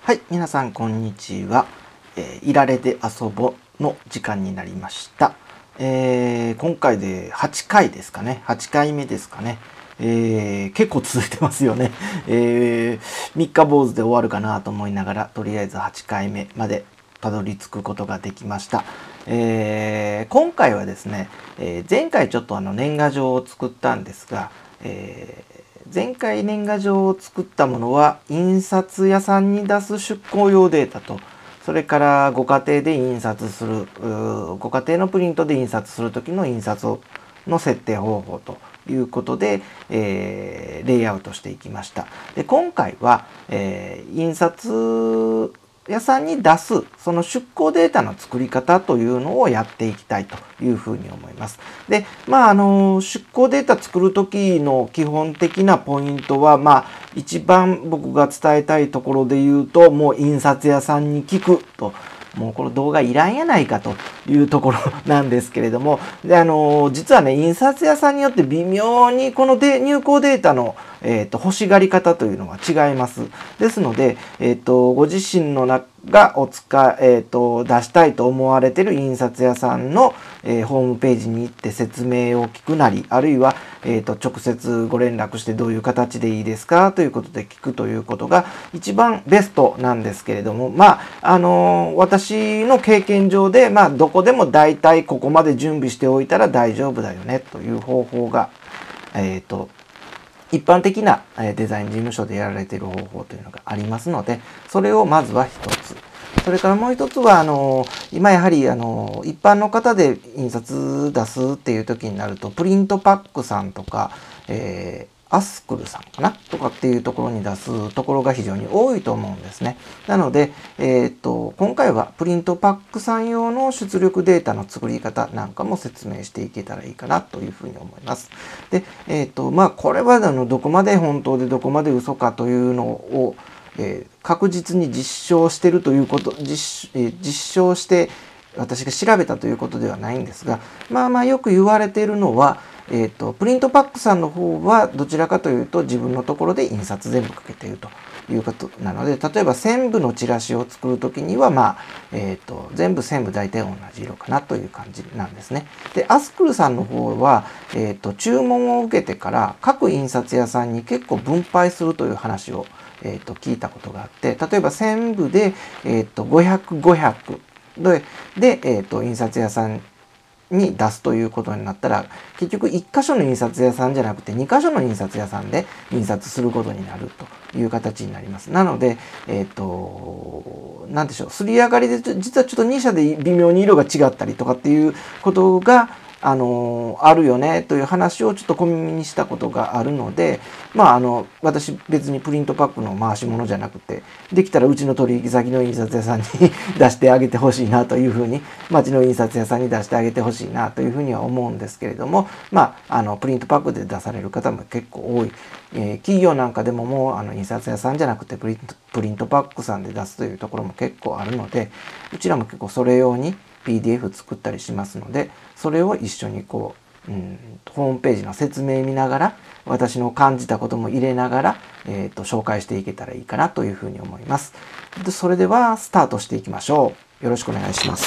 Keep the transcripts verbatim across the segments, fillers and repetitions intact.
はい、皆さんこんにちは。えーいられで遊ぼの時間になりました。えー今回ではちかいですかね。はちかいめですかね。えー結構続いてますよね。えー、みっか坊主で終わるかなと思いながら、とりあえずはちかいめまでたどり着くことができました。えー今回はですね、えー前回ちょっとあの年賀状を作ったんですが、えー前回年賀状を作ったものは印刷屋さんに出す出稿用データと、それからご家庭で印刷するご家庭のプリントで印刷する時の印刷の設定方法ということで、えーレイアウトしていきました。で今回は、えー印刷屋さんに出すその出稿データの作り方というのをやっていきたいというふうに思います。で、まああの出稿データ作る時の基本的なポイントは、まあ一番僕が伝えたいところで言うと、もう印刷屋さんに聞くと。もうこの動画いらんやないかというところなんですけれども、であの実はね、印刷屋さんによって微妙にこので入稿データの、えー、と欲しがり方というのは違います。ですので、えー、とご自身の中がお使い、えー、と出したいと思われている印刷屋さんの、えーホームページに行って説明を聞くなり、あるいは、えー、と直接ご連絡してどういう形でいいですかということで聞くということが一番ベストなんですけれども、まああのー私の経験上で、まあ、どこでも大体ここまで準備しておいたら大丈夫だよねという方法が、えー、と一般的なデザイン事務所でやられている方法というのがありますので、それをまずは一つ。それからもう一つは、あの、今やはり、あの、一般の方で印刷出すっていう時になると、プリントパックさんとか、えーアスクルさんかなとかっていうところに出すところが非常に多いと思うんですね。なので、えー、と今回はプリントパックさん用の出力データの作り方なんかも説明していけたらいいかなというふうに思います。で、えー、とまあこれはあのどこまで本当でどこまで嘘かというのを、えー確実に実証しているということ、実、えー実証して私が調べたということではないんですが、まあまあよく言われているのは、えー、とプリントパックさんの方はどちらかというと自分のところで印刷全部かけているということなので、例えば線部のチラシを作る時には、まあえー、と全部線部大体同じ色かなという感じなんですね。でアスクルさんの方は、えー、と注文を受けてから各印刷屋さんに結構分配するという話を、えー、と聞いたことがあって、例えば線部で、えー、とごひゃく、ごひゃくで、でえー、と印刷屋さんに出すということになったら、結局いっ箇所の印刷屋さんじゃなくてに箇所の印刷屋さんで印刷することになるという形になります。なので、えっと、なんでしょう、すり上がりで実はちょっとに社で微妙に色が違ったりとかっていうことがあのあるよねという話をちょっと小耳にしたことがあるので、まああの私別にプリントパックの回し物じゃなくて、できたらうちの取引先の印刷屋さんに出してあげてほしいなというふうに、町の印刷屋さんに出してあげてほしいなというふうには思うんですけれども、まああのプリントパックで出される方も結構多い、えー、企業なんかでももうあの印刷屋さんじゃなくてプリントプリントパックさんで出すというところも結構あるので、うちらも結構それ用に ピーディーエフ 作ったりしますので、それを一緒にこう、うん、ホームページの説明見ながら、私の感じたことも入れながら、えー、と紹介していけたらいいかなというふうに思います。でそれではスタートしていきましょう。よろしくお願いします。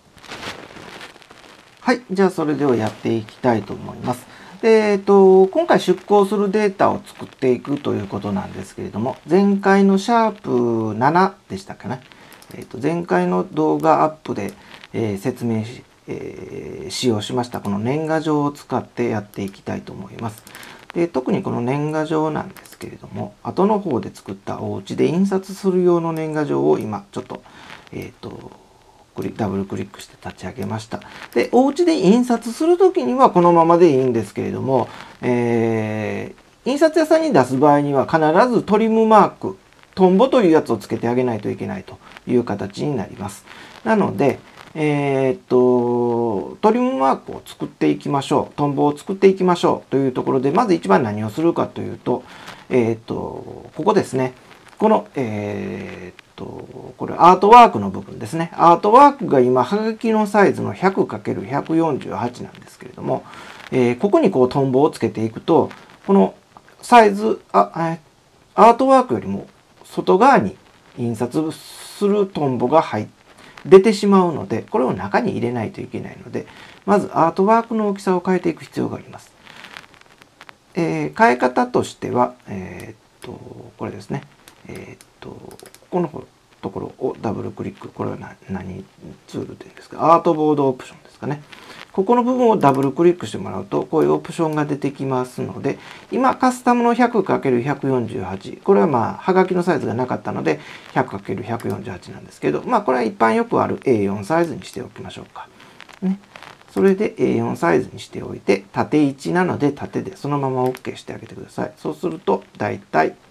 はい、じゃあそれではやっていきたいと思います。でえー、と今回出稿するデータを作っていくということなんですけれども、前回のシャープななでしたかね。えー、と前回の動画アップで、えー、説明し、えー、使用しましたこの年賀状を使ってやっていきたいと思います。で特にこの年賀状なんですけれども、後の方で作ったお家で印刷する用の年賀状を今ちょっと、えっ、とダブルクリックして立ち上げました。でお家で印刷する時にはこのままでいいんですけれども、えー、印刷屋さんに出す場合には必ずトリムマーク、トンボというやつをつけてあげないといけないという形になります。なので、えー、っと、トリムマークを作っていきましょう。トンボを作っていきましょうというところで、まず一番何をするかというと、えー、っと、ここですね。この、えー、っと、これアートワークの部分ですね。アートワークが今、はがきのサイズの ひゃくかけるひゃくよんじゅうはち なんですけれども、えー、ここにこうトンボをつけていくと、このサイズ、あ、アートワークよりも外側に印刷するトンボが入出てしまうので、これを中に入れないといけないので、まずアートワークの大きさを変えていく必要があります。えー、変え方としては、えー、っとこれですね、えー、っとここのところをダブルクリック、これは何ツールというんですか、アートボードオプションですかね。ここの部分をダブルクリックしてもらうと、こういうオプションが出てきますので、今カスタムの ひゃくかけるひゃくよんじゅうはち、これはまあ、はがきのサイズがなかったので、ひゃくかけるひゃくよんじゅうはち なんですけど、まあ、これは一般よくある エーよん サイズにしておきましょうか。ね。それで エーよん サイズにしておいて、縦いちなので縦でそのまま OK してあげてください。そうすると、だいたい、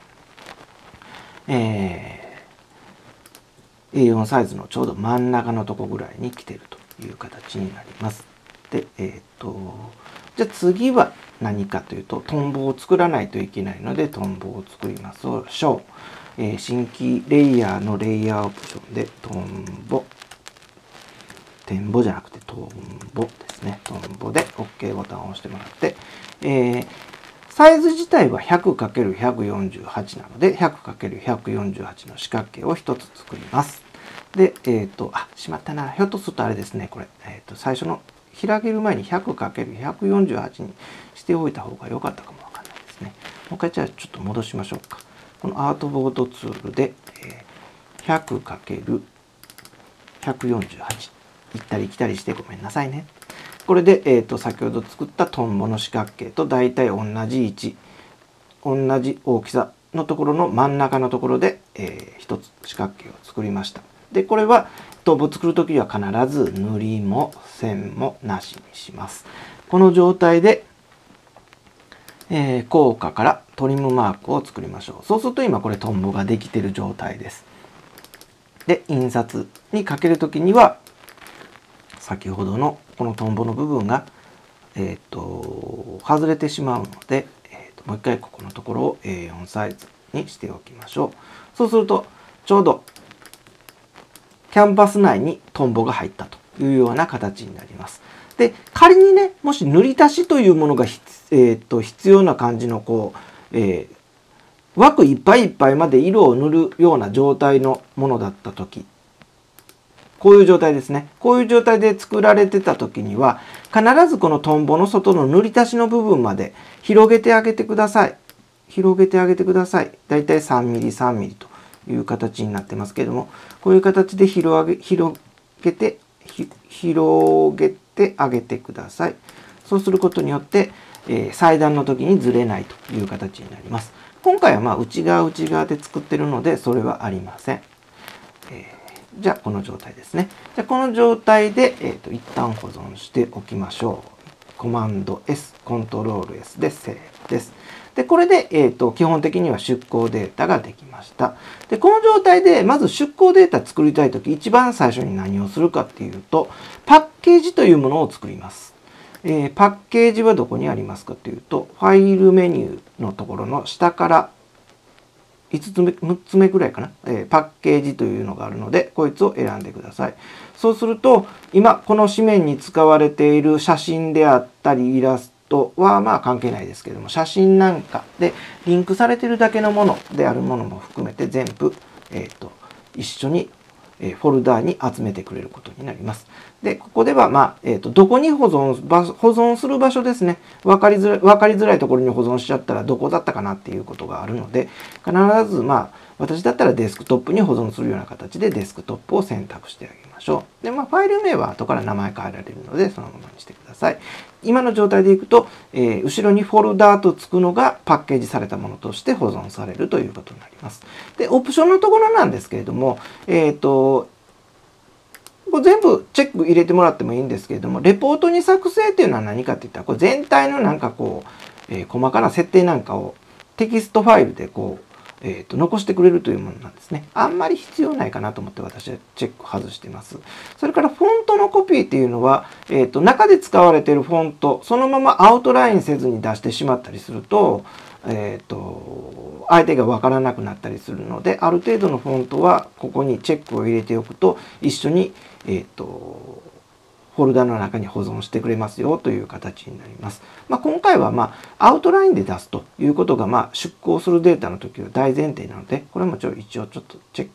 えー、エーよん サイズのちょうど真ん中のとこぐらいに来てるという形になります。で、えっと、じゃあ次は何かというと、トンボを作らないといけないので、トンボを作りましょう。えー、新規レイヤーのレイヤーオプションで、トンボ、テンボじゃなくてトンボですね。トンボで OK ボタンを押してもらって、えー、サイズ自体は ひゃくかけるひゃくよんじゅうはち なので、ひゃくかけるひゃくよんじゅうはち の四角形をひとつ作ります。で、えっと、あ、しまったな。ひょっとするとあれですね、これ。えっと、最初の広げる前に ひゃくかけるひゃくよんじゅうはち にしておいた方が良かったかもわかんないですね。もう一回じゃあちょっと戻しましょうか。このアートボードツールで、えー、ひゃくかけるひゃくよんじゅうはち。行ったり来たりしてごめんなさいね。これで、えーと、先ほど作ったトンボの四角形と大体同じ位置、同じ大きさのところの真ん中のところで、えー、一つ四角形を作りました。で、これはトンボ作るときは必ず塗りも線もなしにします。この状態で、えー、効果からトリムマークを作りましょう。そうすると今これトンボができている状態です。で、印刷にかけるときには、先ほどのこのトンボの部分が、えー、と外れてしまうので、えー、ともう一回ここのところを エーよん サイズにしておきましょう。そうするとちょうどキャンバス内にトンボが入ったというような形になります。で、仮にね、もし塗り足しというものが、えー、と必要な感じのこう、えー、枠いっぱいいっぱいまで色を塗るような状態のものだった時、こういう状態ですね。こういう状態で作られてた時には、必ずこのトンボの外の塗り足しの部分まで広げてあげてください。広げてあげてください。だいたいさんミリ、さんミリという形になってますけれども、こういう形で広げ、広げて、広げてあげてください。そうすることによって、えー、裁断の時にずれないという形になります。今回はまあ内側内側で作ってるので、それはありません。えーじゃあこの状態ですね。じゃあこの状態で、えー、と一旦保存しておきましょう。コマンド エス、コントロール エス でセーブです。で、これで、えー、と基本的には出稿データができました。で、この状態でまず出稿データ作りたいとき、一番最初に何をするかっていうと、パッケージというものを作ります。えー、パッケージはどこにありますかというと、ファイルメニューのところの下からいつつめ、むっつめぐらいかな、えー、パッケージというのがあるので、こいつを選んでください。そうすると、今、この紙面に使われている写真であったり、イラストはまあ関係ないですけれども、写真なんかでリンクされているだけのものであるものも含めて全部、えーと、一緒にフォルダーに集めてくれることになります。で、ここでは、まあ、えっと、どこに保存、保存する場所ですね。わかりづらい、わかりづらいところに保存しちゃったらどこだったかなっていうことがあるので、必ず、まあ、私だったらデスクトップに保存するような形でデスクトップを選択してあげましょう。で、まあ、ファイル名は後から名前変えられるので、そのままにしてください。今の状態でいくと、えー、後ろにフォルダーとつくのがパッケージされたものとして保存されるということになります。で、オプションのところなんですけれども、えっと、これ全部チェック入れてもらってもいいんですけれども、レポートに作成っていうのは何かっていったら、これ全体のなんかこう、えー、細かな設定なんかをテキストファイルでこう、えー、と残してくれるというものなんですね。あんまり必要ないかなと思って私はチェック外しています。それからフォントのコピーっていうのは、えー、と中で使われているフォント、そのままアウトラインせずに出してしまったりすると、えー、と相手が分からなくなったりするので、ある程度のフォントはここにチェックを入れておくと一緒に、えー、とフォルダの中に保存してくれますよという形になります。まあ、今回はまあアウトラインで出すということがまあ出稿するデータの時は大前提なので、これもちょ一応ちょっとチェッ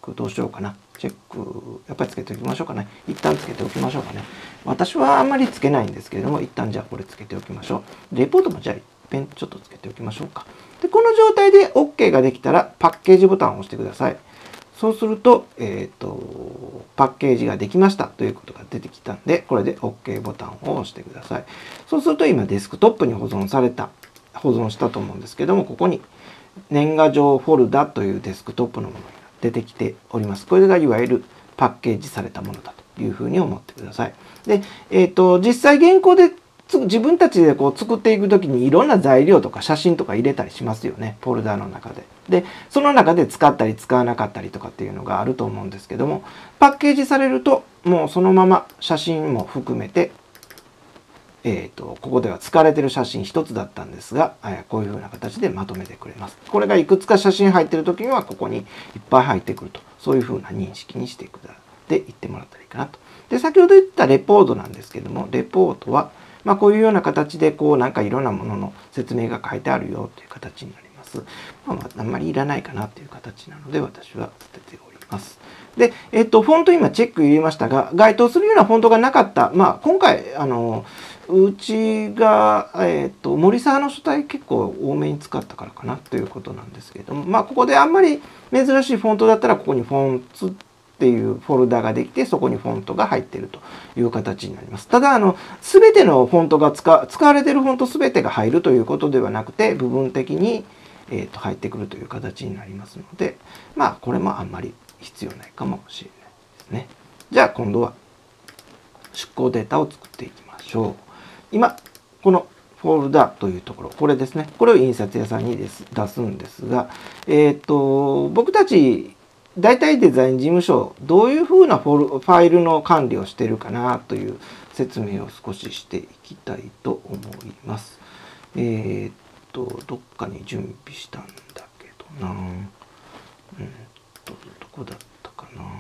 クどうしようかな。チェック、やっぱりつけておきましょうかね。一旦つけておきましょうかね。私はあんまりつけないんですけれども、一旦じゃあこれつけておきましょう。レポートもじゃあ一遍ちょっとつけておきましょうか。で、この状態で OK ができたら、パッケージボタンを押してください。そうすると、えっと、パッケージができましたということが出てきたんで、これで OK ボタンを押してください。そうすると今デスクトップに保存された、保存したと思うんですけども、ここに年賀状フォルダというデスクトップのものが出てきております。これがいわゆるパッケージされたものだというふうに思ってください。で、えっと、実際現行で自分たちでこう作っていくときにいろんな材料とか写真とか入れたりしますよね。フォルダの中で。で、その中で使ったり使わなかったりとかっていうのがあると思うんですけども、パッケージされるともうそのまま写真も含めて、えっと、ここでは使われている写真一つだったんですが、こういうふうな形でまとめてくれます。これがいくつか写真入っているときにはここにいっぱい入ってくると。そういうふうな認識にしてくだで言ってもらったらいいかなと。で、先ほど言ったレポートなんですけども、レポートは、まあ、こういうような形で、こう、なんかいろんなものの説明が書いてあるよという形になります。まあ、あんまりいらないかなという形なので、私は捨てております。で、えっと、フォント今チェック入れましたが、該当するようなフォントがなかった。まあ、今回、あの、うちが、えっと、森沢の書体結構多めに使ったからかなということなんですけれども、まあ、ここであんまり珍しいフォントだったら、ここにフォンツっていうフォルダができて、そこにフォントが入っているという形になります。ただ、あの、すべてのフォントが使、使われているフォントすべてが入るということではなくて、部分的に、えー、と入ってくるという形になりますので、まあ、これもあんまり必要ないかもしれないですね。じゃあ、今度は出稿データを作っていきましょう。今、このフォルダというところ、これですね。これを印刷屋さんに出すんですが、えっと、僕たち、大体デザイン事務所、どういうふうなフォルファイルの管理をしているかなという説明を少ししていきたいと思います。えっと、どっかに準備したんだけどな。うんと、どこだったかな。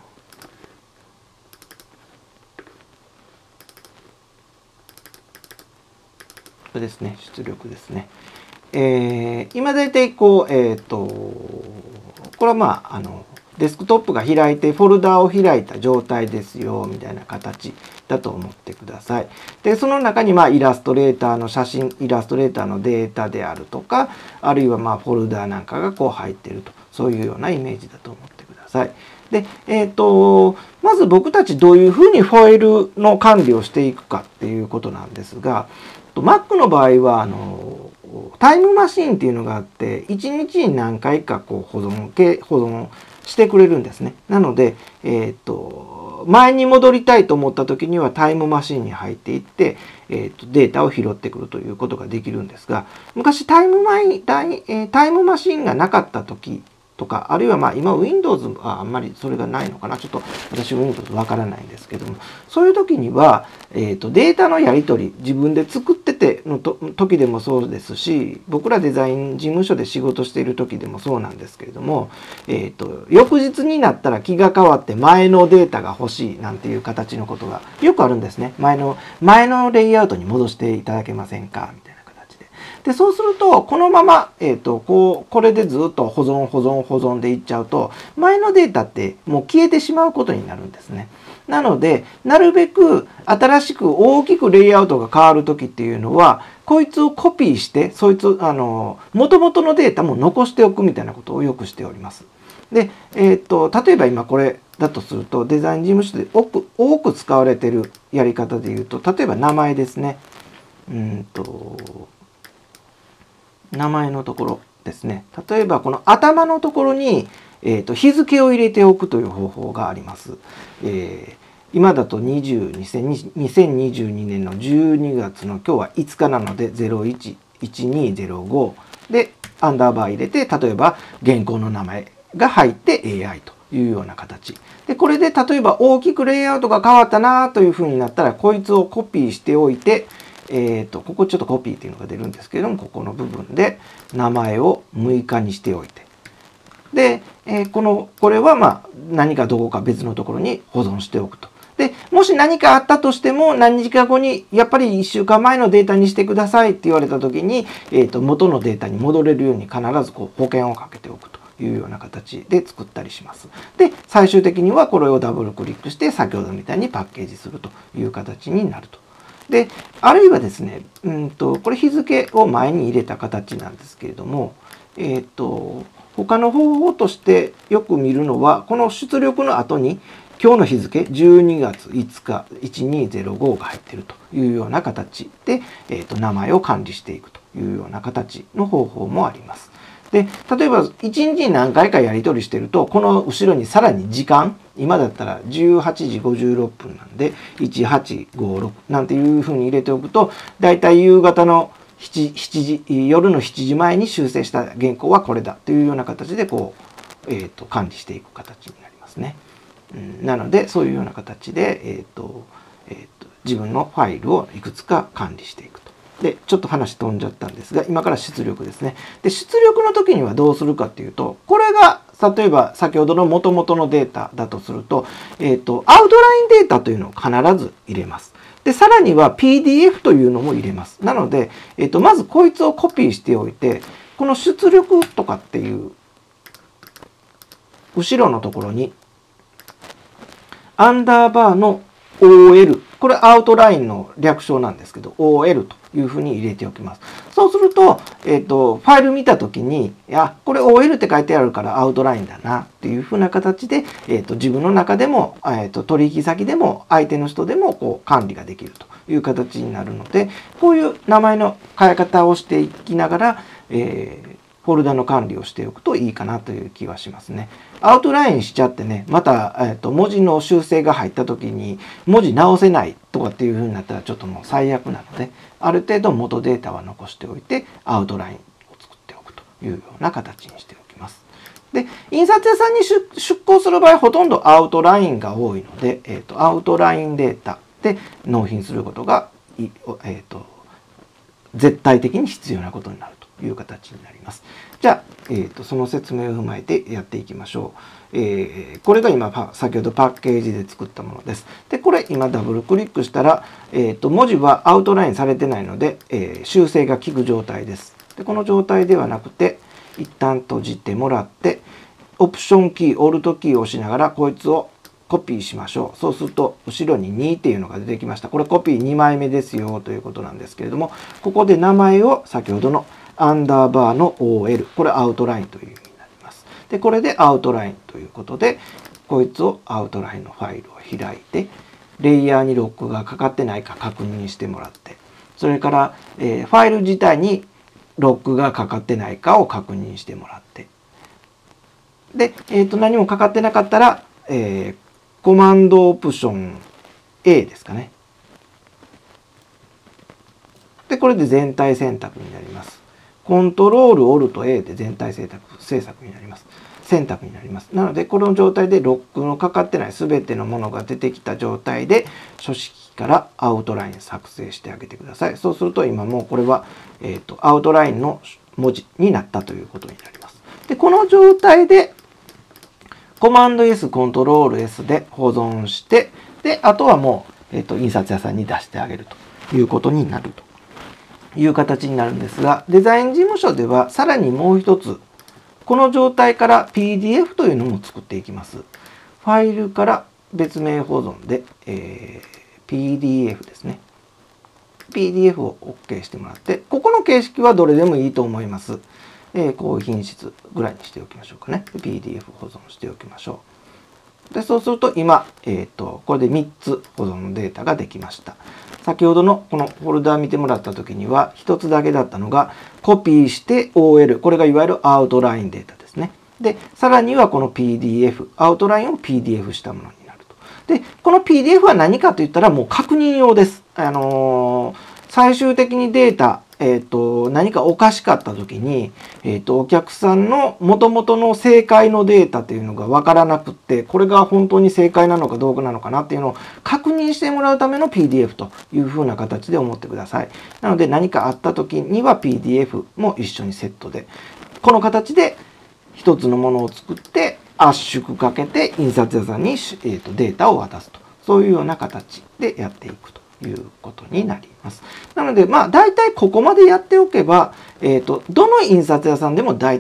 これですね、出力ですね。えー、今大体こう、えっと、これはまあ、あの、デスクトップが開いてフォルダを開いた状態ですよ、みたいな形だと思ってください。で、その中にまあ、イラストレーターの写真、イラストレーターのデータであるとか、あるいはまあ、フォルダなんかがこう入っていると、そういうようなイメージだと思ってください。で、えっと、まず僕たちどういうふうにファイルの管理をしていくかっていうことなんですが、Mac の場合は、あの、タイムマシンっていうのがあって、いちにちに何回かこう保存系、保存してくれるんですね。なので、えっと、前に戻りたいと思った時にはタイムマシンに入っていって、えっと、データを拾ってくるということができるんですが、昔タイムマイタイタイムマシンがなかった時とか、あるいはまあ今 Windows はあんまりそれがないのかな。ちょっと私 Windows わからないんですけども、そういう時には、えっと、データのやり取り、自分で作っててのと時でもそうですし、僕らデザイン事務所で仕事している時でもそうなんですけれども、えっと、翌日になったら気が変わって前のデータが欲しいなんていう形のことがよくあるんですね。前の、前のレイアウトに戻していただけませんかみたいな。で、そうすると、このまま、えっと、こう、これでずっと保存、保存、保存でいっちゃうと、前のデータってもう消えてしまうことになるんですね。なので、なるべく新しく大きくレイアウトが変わるときっていうのは、こいつをコピーして、そいつ、あの、元々のデータも残しておくみたいなことをよくしております。で、えっと、例えば今これだとすると、デザイン事務所で多く、多く使われているやり方で言うと、例えば名前ですね。うんと、名前のところですね。例えばこの頭のところに、えー、と日付を入れておくという方法があります。えー、今だとにじゅうにせんにじゅうにねんのじゅうにがつの今日はいつかなのでゼロいちいちにゼロごでアンダーバー入れて、例えば原稿の名前が入って エーアイ というような形。で、これで例えば大きくレイアウトが変わったなというふうになったら、こいつをコピーしておいて、えっと、ここちょっとコピーっていうのが出るんですけれども、ここの部分で名前をむいかにしておいて。で、えー、この、これはまあ何かどこか別のところに保存しておくと。で、もし何かあったとしても、何日か後に、やっぱりいっしゅうかんまえのデータにしてくださいって言われたときに、えっと、元のデータに戻れるように必ずこう保険をかけておくというような形で作ったりします。で、最終的にはこれをダブルクリックして先ほどみたいにパッケージするという形になると。で、あるいはですね、うんと、これ日付を前に入れた形なんですけれども、えっと、他の方法としてよく見るのは、この出力の後に今日の日付じゅうにがついつかいちにーぜろごが入っているというような形で、えっと、名前を管理していくというような形の方法もあります。で、例えばいちにちに何回かやり取りしてると、この後ろにさらに時間、今だったらじゅうはちじごじゅうろっぷんなんで、いちはちごろくなんていうふうに入れておくと、だいたい夕方のしちじ、夜のしちじまえに修正した原稿はこれだというような形でこう、えー、と管理していく形になりますね。うん、なので、そういうような形で、えーとえー、と自分のファイルをいくつか管理していくと。で、ちょっと話飛んじゃったんですが、今から出力ですね。で、出力の時にはどうするかっていうと、これが、例えば先ほどの元々のデータだとすると、えっと、アウトラインデータというのを必ず入れます。で、さらには ピーディーエフ というのも入れます。なので、えっと、まずこいつをコピーしておいて、この出力とかっていう、後ろのところに、アンダーバーの オーエル。これアウトラインの略称なんですけど、オーエル というふうに入れておきます。そうすると、えっと、ファイル見たときに、いや、これ オーエル って書いてあるからアウトラインだなっていうふうな形で、えっと、自分の中でも、えっと、取引先でも相手の人でもこう管理ができるという形になるので、こういう名前の変え方をしていきながら、えーフォルダの管理をしておくといいかなという気はしますね。アウトラインしちゃってね、また、えー、と文字の修正が入った時に文字直せないとかっていう風になったらちょっともう最悪なので、ある程度元データは残しておいてアウトラインを作っておくというような形にしておきます。で、印刷屋さんに出稿する場合ほとんどアウトラインが多いので、えー、とアウトラインデータで納品することが、えー、と絶対的に必要なことになるという形になります。じゃあ、えー、とその説明を踏まえてやっていきましょう。えー、これが今先ほどパッケージで作ったものです。で、これ今ダブルクリックしたら、えー、と文字はアウトラインされてないので、えー、修正が効く状態です。で、この状態ではなくて、一旦閉じてもらって、オプションキー、オルトキーを押しながらこいつをコピーしましょう。そうすると、後ろににっていうのが出てきました。これコピーにまいめですよということなんですけれども、ここで名前を先ほどのアンダーバーの オーエル。これアウトラインという意味になります。で、これでアウトラインということで、こいつをアウトラインのファイルを開いて、レイヤーにロックがかかってないか確認してもらって、それから、えー、ファイル自体にロックがかかってないかを確認してもらって、で、えーと、何もかかってなかったら、えーコマンドオプション A ですかね。で、これで全体選択になります。コントロールオルト A で全体選択、制作になります。選択になります。なので、この状態でロックのかかってない全てのものが出てきた状態で、書式からアウトライン作成してあげてください。そうすると、今もうこれは、えーと、アウトラインの文字になったということになります。で、この状態で、コマンド エス、コントロール エス で保存して、で、あとはもう、えっと、印刷屋さんに出してあげるということになるという形になるんですが、デザイン事務所ではさらにもう一つ、この状態から ピーディーエフ というのも作っていきます。ファイルから別名保存で、えー、ピーディーエフ ですね。ピーディーエフ を OK してもらって、ここの形式はどれでもいいと思います。えー、高品質ぐらいにしておきましょうかね。ピーディーエフ 保存しておきましょう。で、そうすると今、えっと、これでみっつ保存のデータができました。先ほどのこのフォルダ見てもらった時には、ひとつだけだったのが、コピーして オーエル。これがいわゆるアウトラインデータですね。で、さらにはこの ピーディーエフ。アウトラインを ピーディーエフ したものになると。で、この ピーディーエフ は何かといったらもう確認用です。あのー、最終的にデータ、えっと、何かおかしかった時に、えっと、お客さんの元々の正解のデータっていうのがわからなくって、これが本当に正解なのかどうかなのかなっていうのを確認してもらうための ピーディーエフ というふうな形で思ってください。なので何かあった時には ピーディーエフ も一緒にセットで、この形で一つのものを作って圧縮かけて印刷屋さんに、えっと、データを渡すと。そういうような形でやっていくということになります。なので、まあ、大体ここまでやっておけば、えっと、どの印刷屋さんでも大体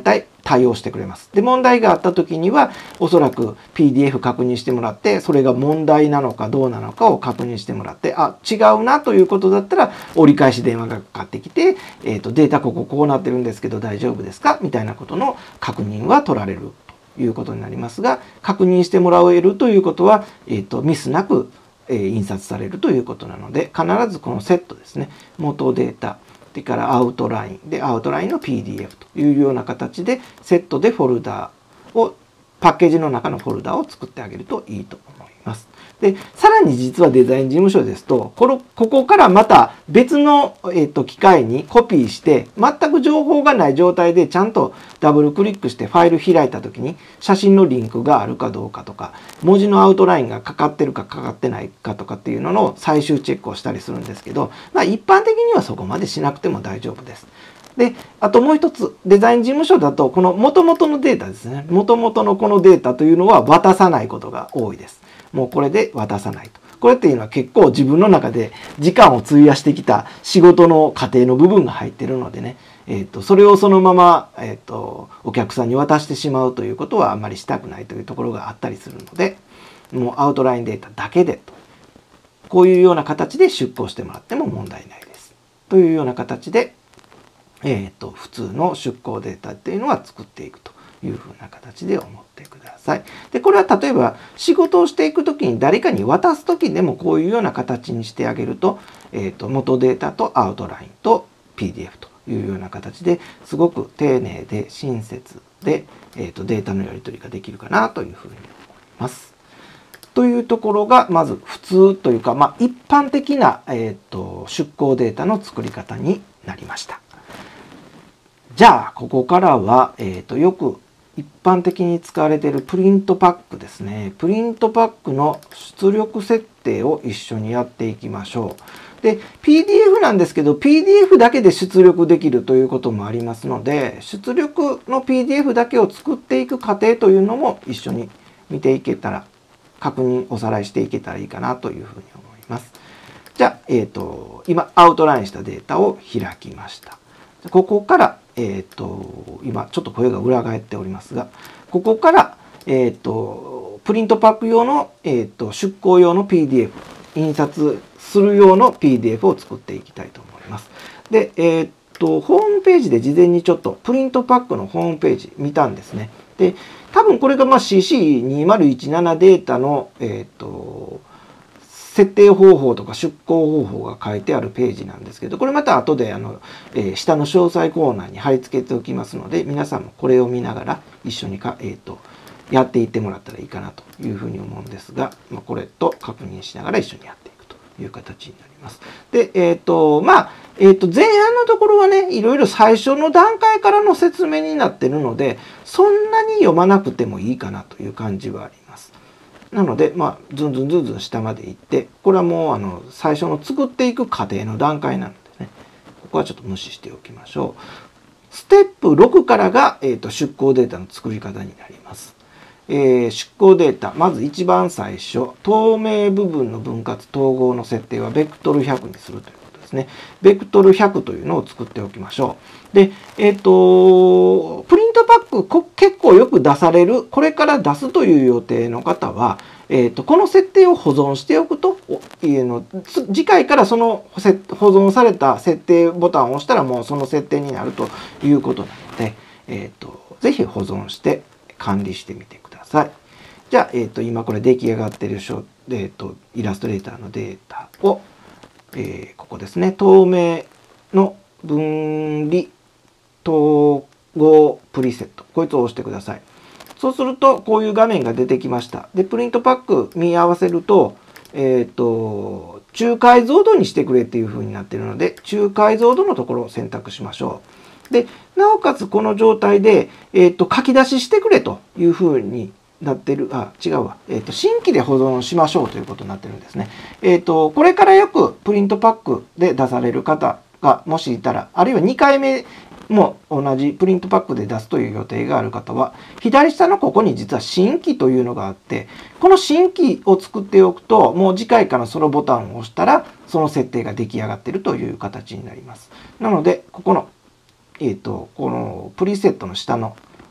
対応してくれます。で、問題があった時には、おそらく ピーディーエフ 確認してもらって、それが問題なのかどうなのかを確認してもらって、あ、違うなということだったら、折り返し電話がかかってきて、えっと、データこここうなってるんですけど大丈夫ですかみたいなことの確認は取られるということになりますが、確認してもらえるということは、えっと、ミスなく、えー、印刷されるということなので、必ずこのセットですね、元データ、それからアウトラインでアウトラインの ピーディーエフ というような形でセットでフォルダーをパッケージの中のフォルダを作ってあげるといいと思います。で、さらに実はデザイン事務所ですと、このここからまた別の、えっと、機械にコピーして、全く情報がない状態でちゃんとダブルクリックしてファイル開いたときに写真のリンクがあるかどうかとか、文字のアウトラインがかかってるかかかってないかとかっていうのの最終チェックをしたりするんですけど、まあ一般的にはそこまでしなくても大丈夫です。で、あともう一つ、デザイン事務所だと、この元々のデータですね。元々のこのデータというのは渡さないことが多いです。もうこれで渡さないと。これっていうのは結構自分の中で時間を費やしてきた仕事の過程の部分が入ってるのでね、えっと、それをそのまま、えっと、お客さんに渡してしまうということはあんまりしたくないというところがあったりするので、もうアウトラインデータだけでと。こういうような形で出稿してもらっても問題ないです。というような形で、えっと、普通の出稿データっていうのは作っていくというふうな形で思ってください。で、これは例えば仕事をしていくときに誰かに渡すときでもこういうような形にしてあげると、えっと、元データとアウトラインと ピーディーエフ というような形ですごく丁寧で親切で、えっと、データのやり取りができるかなというふうに思います。というところがまず普通というか、まあ、一般的な、えっと、出稿データの作り方になりました。じゃあ、ここからは、えっと、よく一般的に使われているプリントパックですね。プリントパックの出力設定を一緒にやっていきましょう。で、ピーディーエフ なんですけど、ピーディーエフ だけで出力できるということもありますので、出力の ピーディーエフ だけを作っていく過程というのも一緒に見ていけたら、確認、おさらいしていけたらいいかなというふうに思います。じゃあ、えっと、今、アウトラインしたデータを開きました。ここから、えっと、今、ちょっと声が裏返っておりますが、ここから、えっと、プリントパック用の、えっと、出稿用の ピーディーエフ、印刷する用の ピーディーエフ を作っていきたいと思います。で、えっと、ホームページで事前にちょっとプリントパックのホームページ見たんですね。で、多分これがまあ シーシーにせんじゅうなな データの、えっと、設定方法とか出稿方法が書いてあるページなんですけど、これまた後であの、えー、下の詳細コーナーに貼り付けておきますので、皆さんもこれを見ながら一緒にか、えーと、やっていってもらったらいいかなというふうに思うんですが、まあ、これと確認しながら一緒にやっていくという形になります。で、えっと、まあ、えっと、前半のところはね、いろいろ最初の段階からの説明になってるので、そんなに読まなくてもいいかなという感じはあります。なので、まあ、ずんずんずんずん下まで行って、これはもう、あの、最初の作っていく過程の段階なのでね、ここはちょっと無視しておきましょう。ステップろくからが、えっと、出稿データの作り方になります。えー、出稿データ、まず一番最初、透明部分の分割統合の設定はベクトルひゃくにするということですね。ベクトルひゃくというのを作っておきましょう。で、えっと、プリントパック結構よく出される、これから出すという予定の方は、えっと、この設定を保存しておくと、いうの次回からその保存された設定ボタンを押したらもうその設定になるということなので、えっと、ぜひ保存して管理してみてください。じゃあ、えっと、今これ出来上がっている、えっと、イラストレーターのデータを、えー、ここですね、透明の分離統合プリセット。こいつを押してください。そうすると、こういう画面が出てきました。で、プリントパック見合わせると、えっと、中解像度にしてくれっていう風になっているので、中解像度のところを選択しましょう。で、なおかつこの状態で、えっと、書き出ししてくれという風になってる、あ、違うわ。えっと、新規で保存しましょうということになってるんですね。えっと、これからよくプリントパックで出される方がもしいたら、あるいはにかいめも同じプリントパックで出すという予定がある方は、左下のここに実は新規というのがあって、この新規を作っておくと、もう次回からそのボタンを押したら、その設定が出来上がっているという形になります。なので、ここの、えっと、このプリセットの下の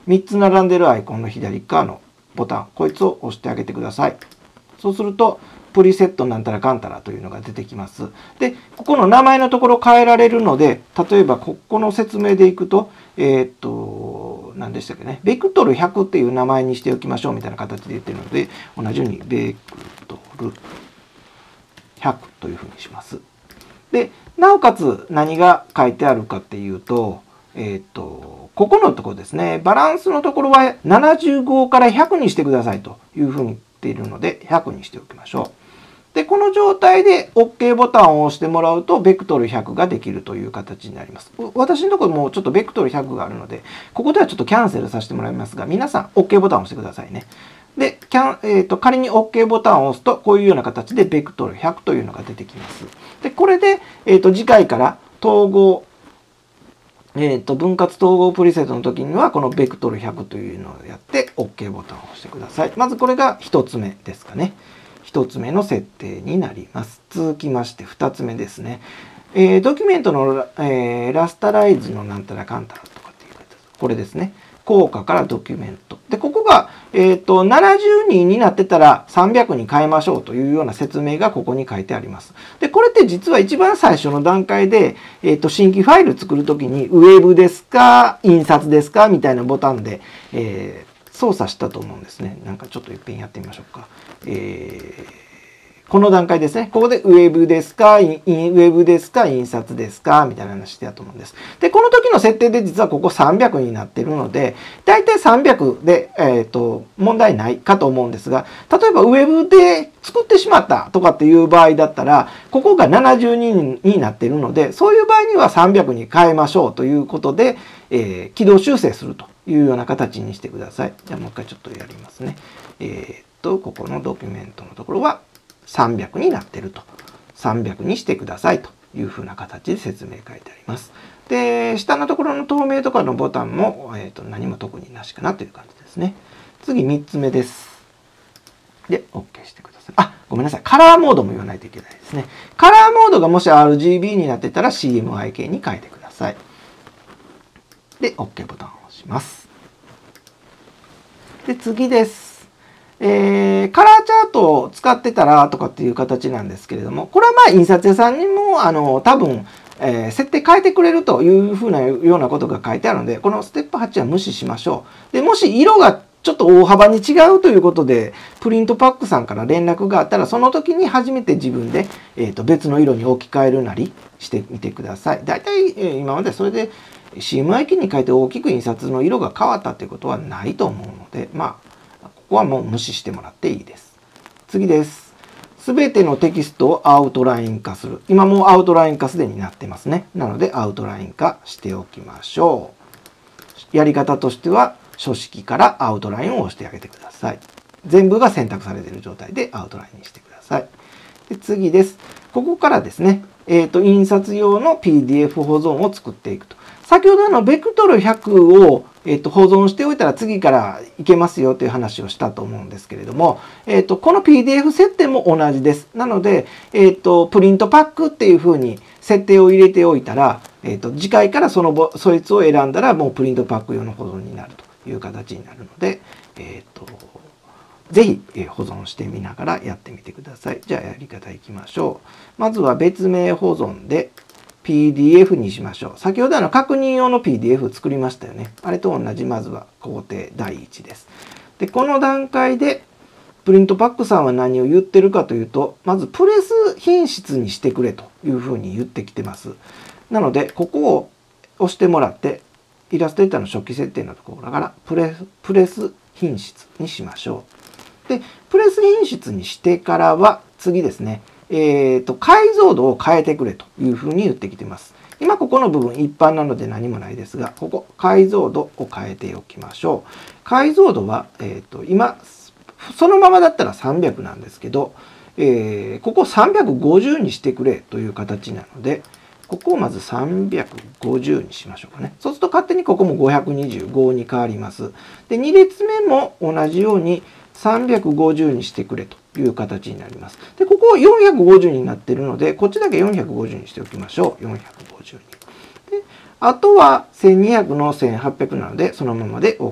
みっつ並んでるアイコンの左側のボタン、こいつを押してあげてください。そうすると、プリセットなんたらかんたらというのが出てきます。で、ここの名前のところ変えられるので、例えばここの説明でいくと、えー、っと、何でしたっけね、ベクトルひゃくっていう名前にしておきましょうみたいな形で言ってるので、同じようにベクトルひゃくというふうにします。で、なおかつ何が書いてあるかっていうと、えー、っと、ここのところですね、バランスのところはななじゅうごからひゃくにしてくださいというふうに言っているので、ひゃくにしておきましょう。で、この状態で OK ボタンを押してもらうと、ベクトルひゃくができるという形になります。私のところもちょっとベクトルひゃくがあるので、ここではちょっとキャンセルさせてもらいますが、皆さん OK ボタンを押してくださいね。で、キャンえー、と仮に OK ボタンを押すと、こういうような形でベクトルひゃくというのが出てきます。で、これで、えー、と次回から統合、えー、と分割統合プリセットの時には、このベクトルひゃくというのをやって OK ボタンを押してください。まずこれがひとつめですかね。ひとつめの設定になります。続きましてふたつめですね。えー、ドキュメントの、えー、ラスタライズのなんたらかんたらとかっていうやつ。これですね。効果からドキュメント。で、ここが、えっと、ななじゅうにんになってたらさんびゃくに変えましょうというような説明がここに書いてあります。で、これって実は一番最初の段階で、えっと、新規ファイル作るときに、ウェブですか、印刷ですかみたいなボタンで、えー操作したと思うんですね。なんかちょっと一遍やってみましょうか。えー、この段階ですね。ここでウェブですか、インウェブですか、印刷ですかみたいな話してたと思うんです。で、この時の設定で実はここさんびゃくになっているので、だいたいさんびゃくで、えっと、問題ないかと思うんですが、例えばウェブで作ってしまったとかっていう場合だったら、ここがななじゅうにんになっているので、そういう場合にはさんびゃくに変えましょうということで、えー、軌道修正するというような形にしてください。じゃあもう一回ちょっとやりますね。えー、っと、ここのドキュメントのところはさんびゃくになっていると。さんびゃくにしてくださいというふうな形で説明書いてあります。で、下のところの透明とかのボタンも、えー、っと何も特になしかなという感じですね。次みっつめです。で、OK してください。あ、ごめんなさい。カラーモードも言わないといけないですね。カラーモードがもし アールジービー になってたら シーエムワイケー に変えてください。で、OK ボタンを押します。で、次です。えー、カラーチャートを使ってたらとかっていう形なんですけれども、これはまあ印刷屋さんにも、あの、多分、えー、設定変えてくれるというふうなようなことが書いてあるので、このステップはちは無視しましょう。で、もし色がちょっと大幅に違うということで、プリントパックさんから連絡があったら、その時に初めて自分で、えー、と別の色に置き換えるなりしてみてください。だいたい、えー、今までそれで シーエムワイケー に変えて大きく印刷の色が変わったということはないと思うので、まあ、ここはもう無視してもらっていいです。次です。すべてのテキストをアウトライン化する。今もうアウトライン化すでになってますね。なのでアウトライン化しておきましょう。やり方としては、書式からアウトラインを押してあげてください。全部が選択されている状態でアウトラインにしてください。で次です。ここからですね、えっと、印刷用の ピーディーエフ 保存を作っていくと。先ほどのベクトルひゃくを、えっと、保存しておいたら次からいけますよという話をしたと思うんですけれども、えっと、この ピーディーエフ 設定も同じです。なので、えっと、プリントパックっていうふうに設定を入れておいたら、えっと、次回からその、そいつを選んだらもうプリントパック用の保存になるという形になるので、えっと、ぜひ保存してみながらやってみてください。じゃあやり方いきましょう。まずは別名保存で ピーディーエフ にしましょう。先ほどあの確認用の ピーディーエフ 作りましたよね。あれと同じまずは工程だいいちです。で、この段階でプリントパックさんは何を言ってるかというと、まずプレス品質にしてくれというふうに言ってきてます。なので、ここを押してもらって、イラストレーターの初期設定のところからプレス、プレス品質にしましょう。で、プレス品質にしてからは次ですね、えっと、解像度を変えてくれというふうに言ってきてます。今ここの部分一般なので何もないですが、ここ解像度を変えておきましょう。解像度は、えっと、今、そのままだったらさんびゃくなんですけど、えー、ここさんびゃくごじゅうにしてくれという形なので、ここをまずさんびゃくごじゅうにしましょうかね。そうすると勝手にここもごひゃくにじゅうごに変わります。で、に列目も同じようにさんびゃくごじゅうにしてくれという形になります。で、ここよんひゃくごじゅうになっているので、こっちだけよんひゃくごじゅうにしておきましょう。よんひゃくごじゅうに。で、あとはせんにひゃくのせんはっぴゃくなので、そのままで OK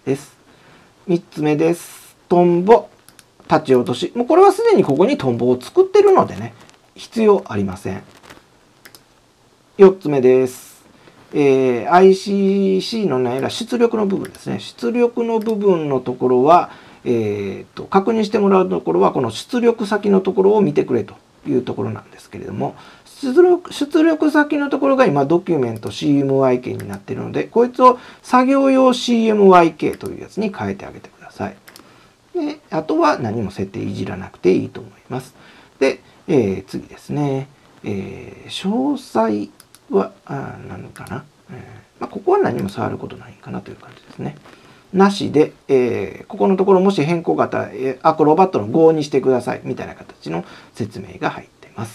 です。みっつめです。トンボ、立ち落とし。もうこれはすでにここにトンボを作ってるのでね、必要ありません。よっつめです。えー、アイシーシー のないら出力の部分ですね。出力の部分のところは、えー、と確認してもらうところは、この出力先のところを見てくれというところなんですけれども、出力、出力先のところが今ドキュメント シーエムワイケー になっているので、こいつを作業用 シーエムワイケー というやつに変えてあげてください。で、あとは何も設定いじらなくていいと思います。で、えー、次ですね。えー、詳細は、あ何かな、えーまあ、ここは何も触ることないかなという感じですね。なしで、えー、ここのところもし変更型、えー、アクロバットのごにしてくださいみたいな形の説明が入っています。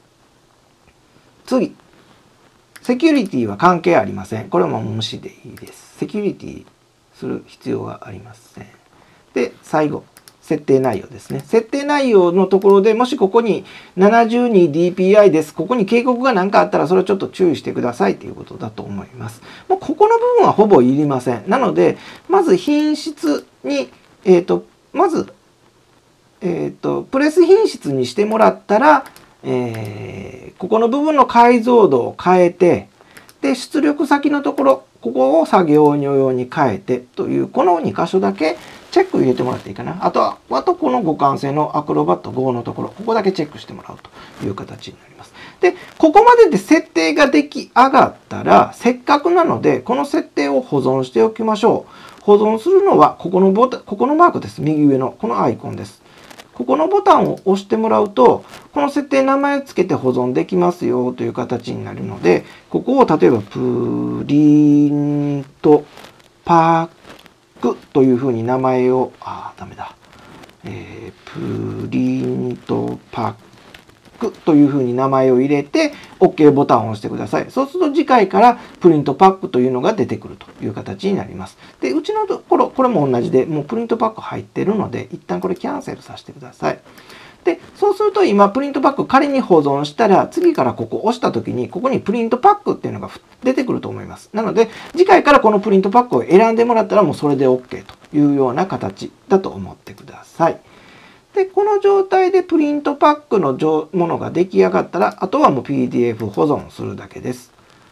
次。セキュリティは関係ありません。これはもう無視でいいです。セキュリティする必要はありません。で、最後。設定内容ですね。設定内容のところでもしここに ななじゅうにディーピーアイ です。ここに警告が何かあったらそれをちょっと注意してくださいということだと思います。もうここの部分はほぼいりません。なので、まず品質に、えっと、まず、えっと、プレス品質にしてもらったら、えー、ここの部分の解像度を変えて、で、出力先のところ、ここを作業用に変えてという、このに箇所だけチェック入れてもらっていいかな。あとは、あとこの互換性のアクロバットごのところ、ここだけチェックしてもらうという形になります。で、ここまでで設定が出来上がったら、せっかくなので、この設定を保存しておきましょう。保存するのは、ここのボタン、ここのマークです。右上の、このアイコンです。ここのボタンを押してもらうと、この設定名前つけて保存できますよという形になるので、ここを例えばプリントパックというふうに名前を、ああ、ダメだ。えー、プリントパックというふうに名前を入れて OK ボタンを押してください。そうすると次回からプリントパックというのが出てくるという形になります。で、うちのところ、これも同じで、もうプリントパック入ってるので、一旦これキャンセルさせてください。で、そうすると今プリントパック仮に保存したら、次からここ押した時に、ここにプリントパックっていうのが出てくると思います。なので、次回からこのプリントパックを選んでもらったらもうそれで OK というような形だと思ってください。で、この状態でプリントパックのものが出来上がったら、あとはもう ピーディーエフ 保存するだけです。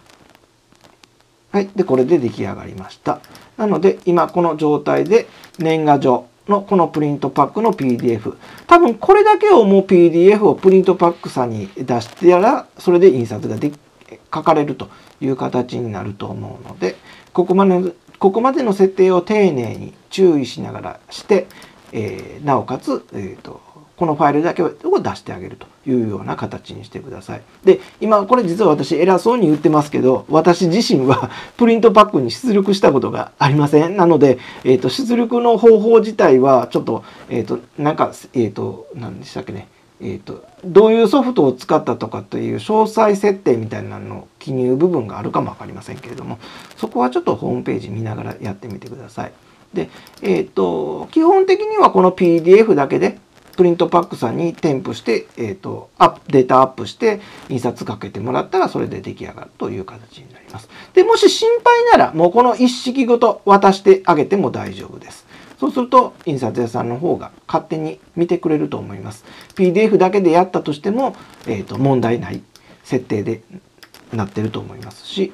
はい。で、これで出来上がりました。なので、今この状態で年賀状のこのプリントパックの ピーディーエフ。多分これだけをもう ピーディーエフ をプリントパックさんに出してやら、それで印刷がで書かれるという形になると思うので、ここまで、ここまでの設定を丁寧に注意しながらして、えー、なおかつ、えーと、このファイルだけを出してあげるというような形にしてください。で、今これ実は私偉そうに言ってますけど、私自身はプリントパックに出力したことがありません。なので、えーと、出力の方法自体はちょっと、えーと、なんか、えーと、何でしたっけね。えーと、どういうソフトを使ったとかという詳細設定みたいなの記入部分があるかもわかりませんけれども、そこはちょっとホームページ見ながらやってみてください。で、えっと、基本的にはこの ピーディーエフ だけでプリントパックさんに添付して、えっと、アップ、データアップして印刷かけてもらったらそれで出来上がるという形になります。で、もし心配ならもうこの一式ごと渡してあげても大丈夫です。そうすると印刷屋さんの方が勝手に見てくれると思います。ピーディーエフ だけでやったとしても、えっと、問題ない設定でなってると思いますし、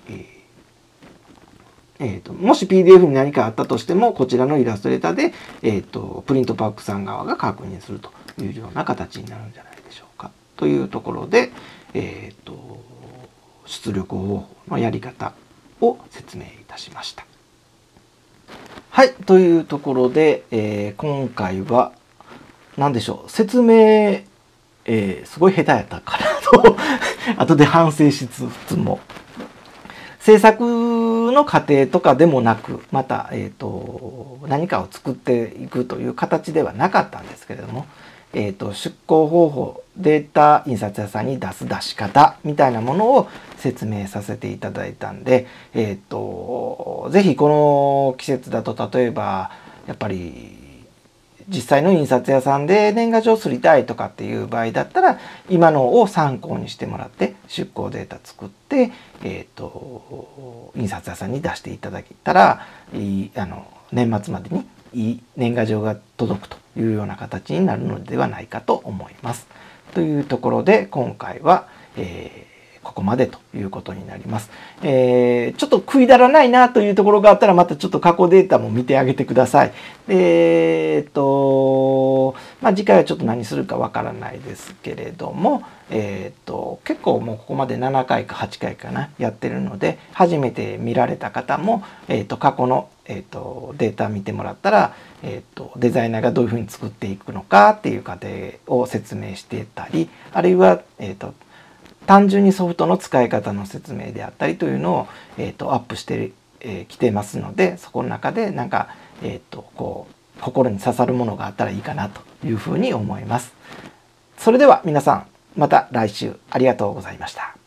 えーと、もし ピーディーエフ に何かあったとしても、こちらのイラストレーターで、えーと、プリントパックさん側が確認するというような形になるんじゃないでしょうか。というところで、えーと、出力方法のやり方を説明いたしました。はい、というところで、えー、今回は何でしょう、説明、えー、すごい下手やったかなと後で反省しつつも。制作の過程とかでもなく、また、えーと、何かを作っていくという形ではなかったんですけれども、えーと、出稿方法、データ印刷屋さんに出す出し方みたいなものを説明させていただいたんで、えーと、ぜひこの季節だと例えば、やっぱり実際の印刷屋さんで年賀状を刷りたいとかっていう場合だったら、今のを参考にしてもらって出稿データ作って、えーと、印刷屋さんに出していただけたらいい、あの年末までにいい年賀状が届くというような形になるのではないかと思います。というところで今回は、えーここまでということになります。えー、ちょっと食いだらないなというところがあったらまたちょっと過去データも見てあげてください。でえっとまあ次回はちょっと何するかわからないですけれども、えっと結構もうここまでななかいかはちかいかなやってるので、初めて見られた方も、えっと過去の、えっとデータ見てもらったら、えっとデザイナーがどういうふうに作っていくのかっていう過程を説明してたり、あるいは、えっと単純にソフトの使い方の説明であったりというのを、えー、とアップしてき、えー、てますので、そこの中でなんか、えー、とこう心に刺さるものがあったらいいかなというふうに思います。それでは皆さんまた来週ありがとうございました。